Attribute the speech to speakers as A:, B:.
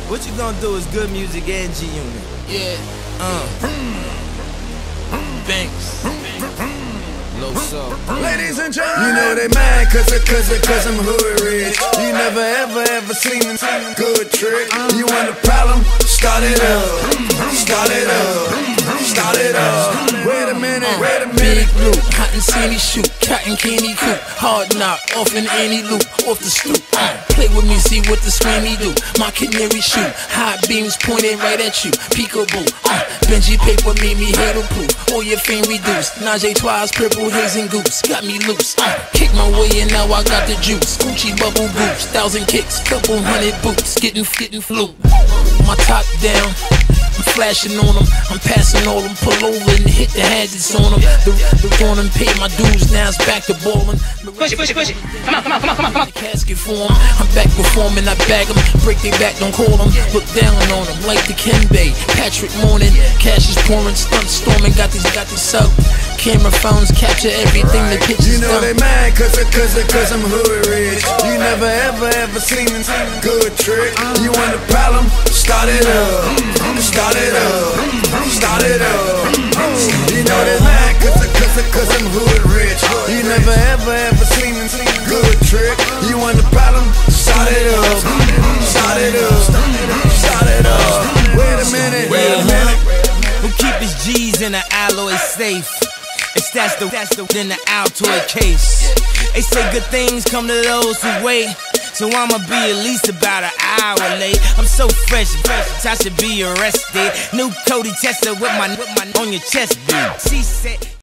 A: What you gonna do is good music and G-Unit.
B: Yeah. Banks. Low soul.
C: Ladies and gentlemen, you know they mad cause I'm hood rich. You never ever seen a good trick. You want a problem? Start it up. Start it up. Start it up. Wait a minute.
B: Big loop, hot and sandy shoot, cotton candy coop, hard knock, off in any loop, off the stoop. Play with me, see what the screamy do. My canary shoot, hot beams pointed right at you. Peekaboo, Benji paper made me hater proof. All your fame reduced. Najee Twice, purple haze and goose, got me loose. Kick my way and now I got the juice. Gucci bubble boots, 1,000 kicks, couple hundred boots, getting flu. My top down. I'm flashing on them, I'm passing all them, pull over and hit the hazards on them. The on them paid my dues, now it's back to ballin'.
D: Push it. Come on.
B: Casket for 'em, I'm back performing, I bag them, break their back, don't call them. Look down on them, like the Kenbay, Patrick Morning, cash is pouring, stunt storming, got these up. Camera phones capture everything, the pictures
C: you know they mad cause I'm hood rich. You never ever seen a good trick. You want a problem? Start it up. Start it up. Start it up. You know they mad cause I'm hood rich. You never ever seen a good trick. You want a problem? Start it up. Start it up. Start it up. Wait a minute.
A: Who keep his G's in an alloy safe? It's that's the in the Altoid case. They say good things come to those who wait. So I'ma be at least about an hour late. I'm so fresh, I should be arrested. New Cody Tester with my on your chest, dude. She said.